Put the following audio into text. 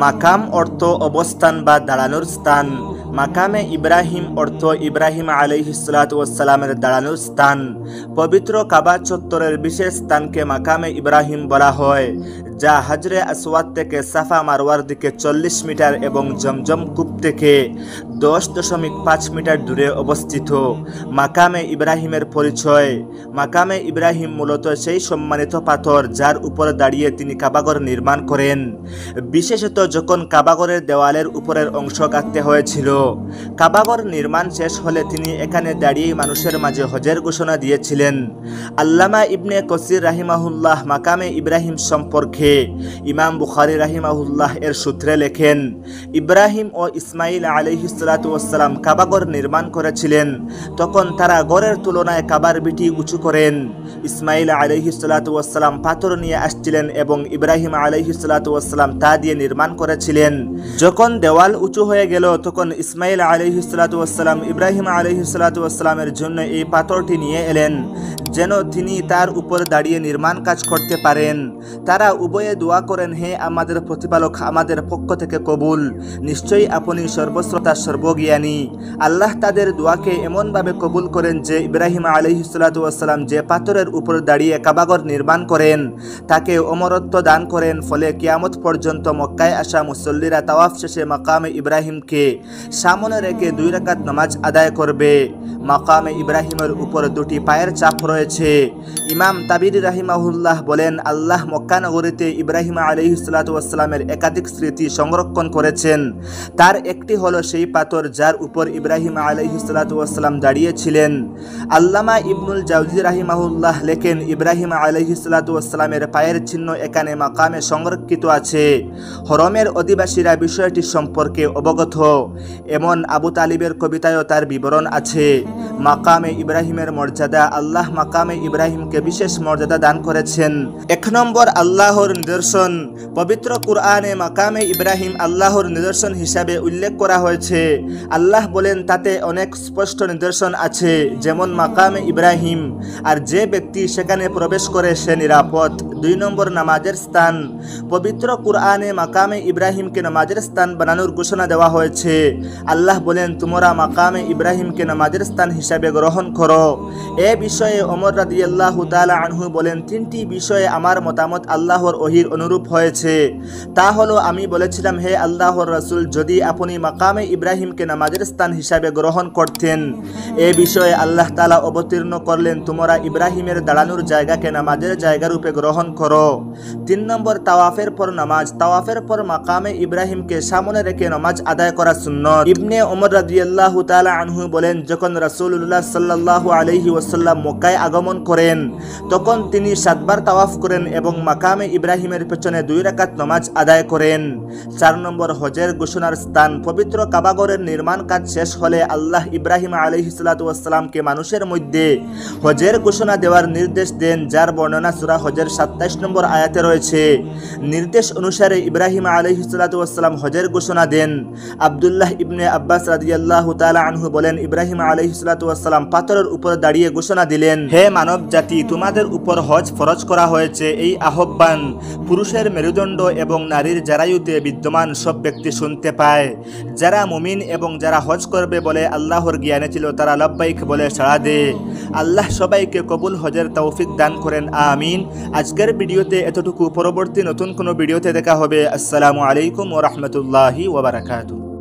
মাকাম অর্থ অবস্থান বা দাঁড়ানোর স্থান। মাকামে ইব্রাহিম অর্থ ইব্রাহিম আলাইহিস সালাতু ওয়াস সালামের দাঁড়ানোর স্থান। পবিত্র কাবা চত্বরের বিশেষ স্থানকে মাকামে ইব্রাহিম বলা হয়, যা হাজরে আসওয়াদ থেকে সাফা মারওয়ার দিকে 40 মিটার এবং জমজম কূপ থেকে 10.5 মিটার দূরে অবস্থিত। মাকামে ইব্রাহিমের পরিচয়। মাকামে ইব্রাহিম মূলত সেই সম্মানিত পাথর যার উপর দাঁড়িয়ে তিনি কাবাঘর নির্মাণ করেন, বিশেষত যখন কাবাঘরের দেওয়ালের উপরের অংশ কাটতে হয়েছিল। কাবাঘর নির্মাণ শেষ হলে তিনি এখানে দাঁড়িয়েই মানুষের মাঝে হজের ঘোষণা দিয়েছিলেন। আল্লামা ইবনে কসির রাহিমাহুল্লাহ মাকামে ইব্রাহিম সম্পর্কে ইমাম বুখারী রাহিমাহুল্লাহ এর সূত্রে লেখেন, ইব্রাহিম ও ইসমাইল আলাইহিস সালাতু ওয়াস সালাম কাবাঘর নির্মাণ করেছিলেন, তখন তারা গড়ের তুলনায় কাবার ভিটি উঁচু করেন। ইসমাইল আলাইহিস সালাতু ওয়াস সালাম পাথর নিয়ে আসছিলেন এবং ইব্রাহিম আলাইহিস সালাতু ওয়াস সালাম তা দিয়ে নির্মাণ করেছিলেন। যখন দেওয়াল উঁচু হয়ে গেল তখন ইসমাইল আলাইহিস সালাতু ওয়াস সালাম ইব্রাহিম আলাইহিস সালাতু ওয়াস সালামের জন্য এই পাথরটি নিয়ে এলেন, যেন তিনি তার উপর দাঁড়িয়ে নির্মাণ কাজ করতে পারেন। তারা উভয়ে দোয়া করেন, হে আমাদের প্রতিপালক, আমাদের পক্ষ থেকে কবুল, নিশ্চয়ই আপনি সর্বশ্রোতা সর্বজ্ঞানী। আল্লাহ তাদের দোয়াকে এমনভাবে কবুল করেন যে ইব্রাহিম আলাইহিস সালাতু ওয়াস সালাম যে পাথরের উপর দাঁড়িয়ে কাবাঘর নির্মাণ করেন তাকে অমরত্ব দান করেন। ফলে কিয়ামত পর্যন্ত মক্কায় আসা মুসল্লিরা তাওয়াফ শেষে মাকামে ইব্রাহিমকে সামনে রেখে 2 রাকাত নামাজ আদায় করবে। মাকামে ইব্রাহিমের উপর 2টি পায়ের চাপ রয়েছে। ইমাম তাবিরি রাহিমাহুল্লাহ বলেন, আল্লাহ মক্কা নগরীতে ইব্রাহিম আলাইহিস সালাতু ওয়াস সালামের একাধিক স্মৃতি সংরক্ষণ করেছেন। তার একটি হলো সেই পাথর যার উপর ইব্রাহিম আলাইহিস সালাতু ওয়াস সালাম দাঁড়িয়েছিলেন। আল্লামা ইবনুল জাওজি রাহিমাহুল্লাহ লেখেন, ইব্রাহিম আলাইহিস সালাতু ওয়াস সালামের পায়ের চিহ্ন এখানে মাকামে সংরক্ষিত আছে। হরমের অধিবাসীরা বিষয়টি সম্পর্কে অবগত, এমন আবু তালিবের কবিতায়ও তার বিবরণ আছে। মাকামে ইব্রাহিমের মর্যাদা। আল্লাহ মাকামে ইব্রাহিমকে বিশেষ মর্যাদা দান করেছেন। 1 নম্বর আল্লাহর নিদর্শন। পবিত্র কুরআনে মাকামে ইব্রাহিম আল্লাহর নিদর্শন হিসাবে উল্লেখ করা হয়েছে। আল্লাহ বলেন, তাতে অনেক স্পষ্ট নিদর্শন আছে, যেমন মাকামে ইব্রাহিম, আর যে ব্যক্তি সেখানে প্রবেশ করে সে নিরাপদ। 2 নম্বর নামাজের স্থান। পবিত্র কুরআনে মাকামে ইব্রাহিমকে নামাজের স্থান বানানোর ঘোষণা দেওয়া হয়েছে। আল্লাহ বলেন, তোমরা মাকামে ইব্রাহিমকে নামাজের স্থান হিসাবে গ্রহণ করো। এ বিষয়ে ওমর রাদিয়াল্লাহু তাআলা আনহু বলেন, 3টি বিষয়ে আমার মতামত আল্লাহর ওহীর অনুরূপ হয়েছে। তা হলো, আমি বলেছিলাম, হে আল্লাহর রাসূল, যদি আপনি মাকামে ইব্রাহিমকে নামাজের স্থান হিসাবে গ্রহণ করতেন। এ বিষয়ে আল্লাহ তাআলা অবতীর্ণ করলেন, তোমরা ইব্রাহিমের দাঁড়ানোর জায়গাকে নামাজের জায়গা রূপে গ্রহণ করো। 3 নম্বর তাওয়াফের পর নামাজ। তাওয়াফের পর মাকামে ইব্রাহিমকে সামনে রেখে নামাজ আদায় করা সুন্নত। ইবনে ওমর রাদিয়াল্লাহু তাআলা আনহু বলেন, যখন রাসূলুল্লাহ সাল্লাল্লাহু আলাইহি ওয়াসাল্লাম মক্কায় আগমন করেন তখন তিনি 7 বার তাওয়াফ করেন এবং মাকামে ইব্রাহিমের পেছনে 2 রাকাত নামাজ আদায় করেন। 4 নম্বর হজের ঘোষণার স্থান। পবিত্র কাবাঘরের নির্মাণ কাজ শেষ হলে আল্লাহ ইব্রাহিম আলাইহিস সালাতু ওয়াস সালামকে মানুষের মধ্যে হজের ঘোষণা দেওয়ার নির্দেশ দেন, যার বর্ণনা সূরা হজের 27 নম্বর আয়াতে রয়েছে। নির্দেশ অনুসারে ইব্রাহিম আলাইহিস সালাতু ওয়াস সালাম হজের ঘোষণা দেন। আব্দুল্লাহ ইবনে আব্বাস রাদিয়াল্লাহু তাআলা আনহু বলেন, ইব্রাহিম আলাইহিস সালাতু ওয়াস সালাম পাথরের উপর দাঁড়িয়ে ঘোষণা দিলেন, হে মানব জাতি, তোমাদের উপর হজ ফরজ করা হয়েছে। এই আহ্বান পুরুষের মেরুদণ্ড এবং নারীর জারায়ুতে বিদ্যমান সব ব্যক্তি শুনতে পায়। যারা মুমিন এবং যারা হজ করবে বলে আল্লাহর জ্ঞানে ছিল তারা লব্বাইক বলে সাড়া দেয়। আল্লাহ সবাইকে কবুল হজের তৌফিক দান করেন, আমিন। আজকের ভিডিওতে এতটুকু। পরবর্তী নতুন কোনো ভিডিওতে দেখা হবে। আসসালামু আলাইকুম ওয়া রাহমাতুল্লাহি ওয়া বারাকাতুহু।